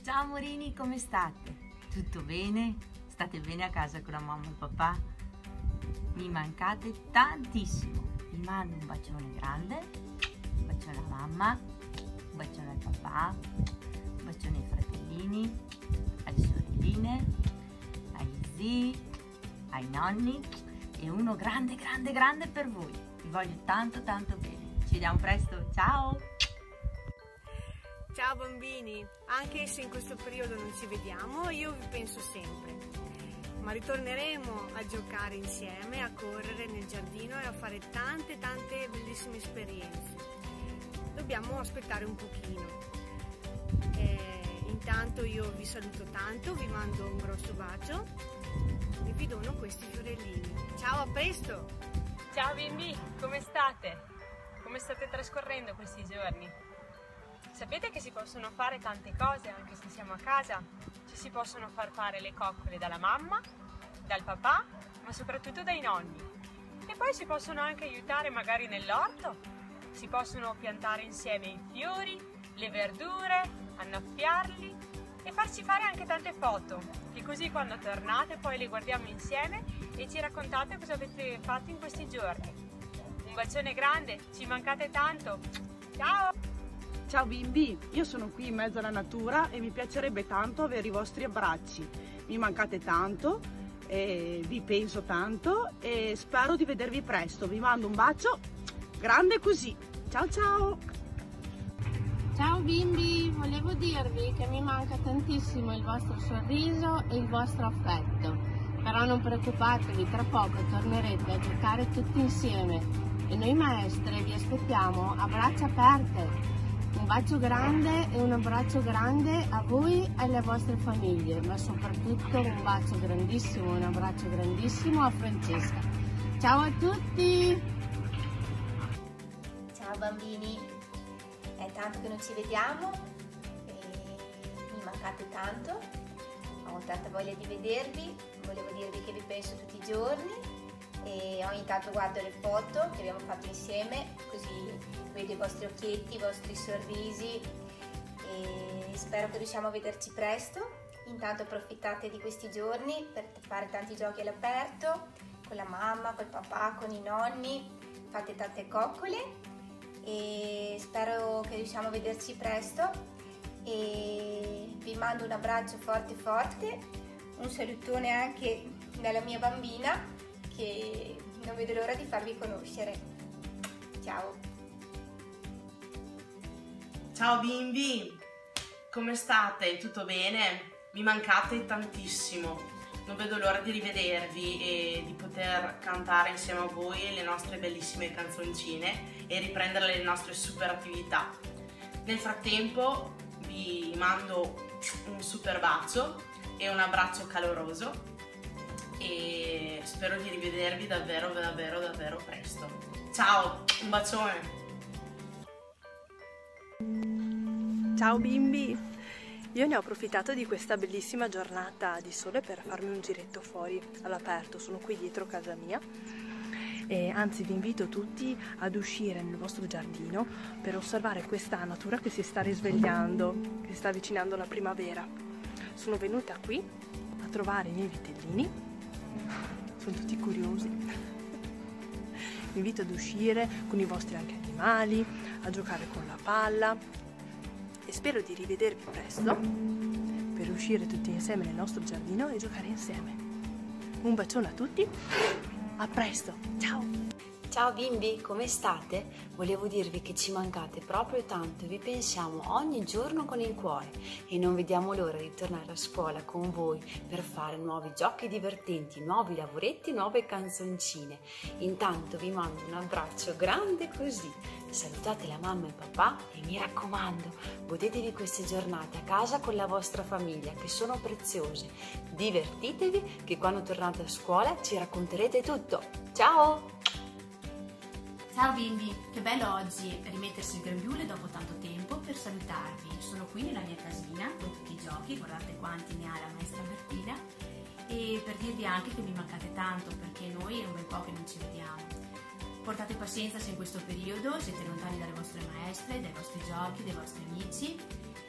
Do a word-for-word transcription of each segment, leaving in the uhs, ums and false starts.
Ciao amorini, come state? Tutto bene? State bene a casa con la mamma e il papà? Mi mancate tantissimo. Vi mando un bacione grande, un bacione alla mamma, un bacione al papà, un bacione ai fratellini, alle sorelline, agli zii, ai nonni e uno grande grande grande per voi. Vi voglio tanto tanto bene. Ci vediamo presto, ciao! Ciao bambini, anche se in questo periodo non ci vediamo, io vi penso sempre. Ma ritorneremo a giocare insieme, a correre nel giardino e a fare tante tante bellissime esperienze. Dobbiamo aspettare un pochino. E intanto io vi saluto tanto, vi mando un grosso bacio e vi dono questi fiorellini. Ciao, a presto! Ciao bimbi, come state? Come state trascorrendo questi giorni? Sapete che si possono fare tante cose anche se siamo a casa? Ci si possono far fare le coccole dalla mamma, dal papà, ma soprattutto dai nonni. E poi si possono anche aiutare magari nell'orto, si possono piantare insieme i fiori, le verdure, annaffiarli e farci fare anche tante foto, che così quando tornate poi le guardiamo insieme e ci raccontate cosa avete fatto in questi giorni. Un bacione grande, ci mancate tanto! Ciao! Ciao bimbi, io sono qui in mezzo alla natura e mi piacerebbe tanto avere i vostri abbracci. Mi mancate tanto, e vi penso tanto e spero di vedervi presto. Vi mando un bacio grande così. Ciao ciao! Ciao bimbi, volevo dirvi che mi manca tantissimo il vostro sorriso e il vostro affetto. Però non preoccupatevi, tra poco tornerete a giocare tutti insieme e noi maestre vi aspettiamo a braccia aperte. Un bacio grande e un abbraccio grande a voi e alle vostre famiglie, ma soprattutto un bacio grandissimo, un abbraccio grandissimo a Francesca. Ciao a tutti! Ciao bambini, è tanto che non ci vediamo e mi mancate tanto, ho tanta voglia di vedervi, volevo dirvi che vi penso tutti i giorni e ogni tanto guardo le foto che abbiamo fatto insieme, così vedo i vostri occhietti, i vostri sorrisi e spero che riusciamo a vederci presto. Intanto approfittate di questi giorni per fare tanti giochi all'aperto con la mamma, col papà, con i nonni, fate tante coccole e spero che riusciamo a vederci presto e vi mando un abbraccio forte forte, un salutone anche dalla mia bambina che non vedo l'ora di farvi conoscere. Ciao! Ciao bimbi, come state? Tutto bene? Mi mancate tantissimo, non vedo l'ora di rivedervi e di poter cantare insieme a voi le nostre bellissime canzoncine e riprendere le nostre super attività. Nel frattempo vi mando un super bacio e un abbraccio caloroso e spero di rivedervi davvero davvero davvero presto. Ciao, un bacione! Ciao bimbi! Io ne ho approfittato di questa bellissima giornata di sole per farmi un giretto fuori all'aperto, sono qui dietro casa mia e anzi vi invito tutti ad uscire nel vostro giardino per osservare questa natura che si sta risvegliando, che si sta avvicinando alla primavera. Sono venuta qui a trovare i miei vitellini, sono tutti curiosi. Vi invito ad uscire con i vostri anche animali, a giocare con la palla e spero di rivedervi presto per uscire tutti insieme nel nostro giardino e giocare insieme. Un bacione a tutti, a presto, ciao! Ciao bimbi, come state? Volevo dirvi che ci mancate proprio tanto, vi pensiamo ogni giorno con il cuore e non vediamo l'ora di tornare a scuola con voi per fare nuovi giochi divertenti, nuovi lavoretti, nuove canzoncine. Intanto vi mando un abbraccio grande così, salutate la mamma e il papà e mi raccomando, godetevi queste giornate a casa con la vostra famiglia che sono preziose. Divertitevi che quando tornate a scuola ci racconterete tutto. Ciao! Ciao bimbi, che bello oggi rimettersi il grembiule dopo tanto tempo per salutarvi. Sono qui nella mia casina con tutti i giochi, guardate quanti ne ha la maestra Martina, e per dirvi anche che mi mancate tanto perché noi è un bel po' che non ci vediamo. Portate pazienza se in questo periodo siete lontani dalle vostre maestre, dai vostri giochi, dai vostri amici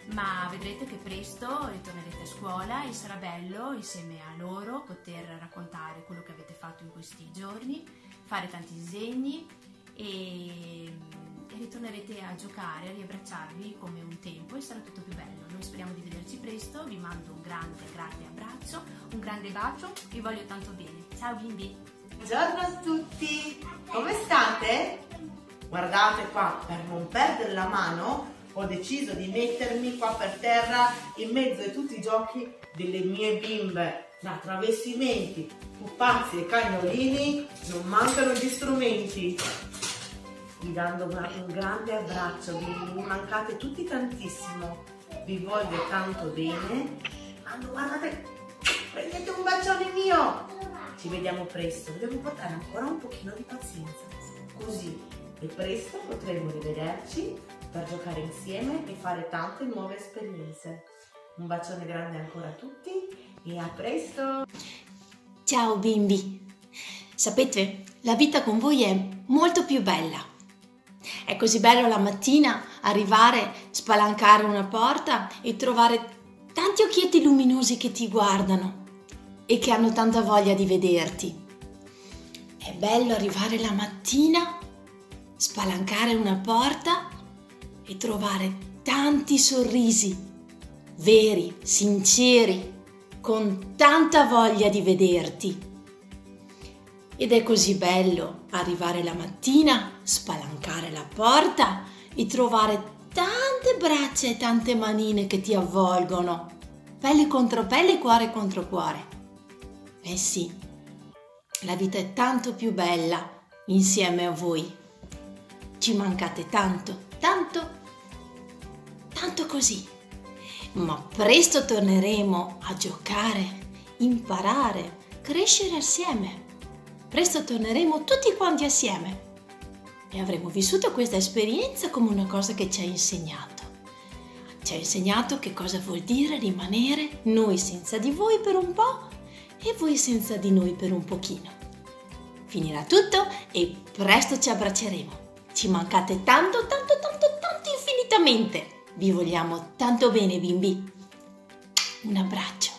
ma vedrete che presto ritornerete a scuola e sarà bello insieme a loro poter raccontare quello che avete fatto in questi giorni, fare tanti disegni e, e ritornerete a giocare, a riabbracciarvi come un tempo e sarà tutto più bello. Noi speriamo di vederci presto, vi mando un grande grande abbraccio, un grande bacio, vi voglio tanto bene. Ciao bimbi! Buongiorno a tutti, come state? Guardate qua, per non perdere la mano ho deciso di mettermi qua per terra in mezzo a tutti i giochi delle mie bimbe. Tra travestimenti, pupazzi e cagnolini non mancano gli strumenti. Vi dando un grande abbraccio, vi mancate tutti tantissimo, vi voglio tanto bene. Quando guardate, prendete un bacione mio. Ci vediamo presto, devo portare ancora un pochino di pazienza, così e presto potremo rivederci per giocare insieme e fare tante nuove esperienze. Un bacione grande ancora a tutti e a presto! Ciao bimbi! Sapete, la vita con voi è molto più bella. È così bello la mattina arrivare, spalancare una porta e trovare tanti occhietti luminosi che ti guardano e che hanno tanta voglia di vederti. È bello arrivare la mattina, spalancare una porta e trovare tanti sorrisi veri, sinceri, con tanta voglia di vederti. Ed è così bello arrivare la mattina, spalancare la porta e trovare tante braccia e tante manine che ti avvolgono, pelle contro pelle, cuore contro cuore. Eh sì, la vita è tanto più bella insieme a voi. Ci mancate tanto, tanto, tanto così. Ma presto torneremo a giocare, imparare, crescere assieme. Presto torneremo tutti quanti assieme e avremo vissuto questa esperienza come una cosa che ci ha insegnato. Ci ha insegnato che cosa vuol dire rimanere noi senza di voi per un po' e voi senza di noi per un pochino. Finirà tutto e presto ci abbracceremo. Ci mancate tanto, tanto, tanto, tanto infinitamente. Vi vogliamo tanto bene, bimbi. Un abbraccio.